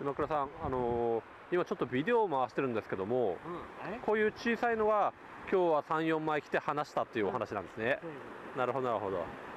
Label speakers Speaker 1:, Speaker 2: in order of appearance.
Speaker 1: 熊倉さん、今ちょっとビデオを回してるんですけども、こういう小さいのは今日は3、4枚来て離したっていうお話なんですね。なるほどなるほど。